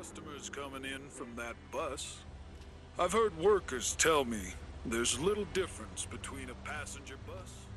customers coming in from that bus. I've heard workers tell me there's little difference between a passenger bus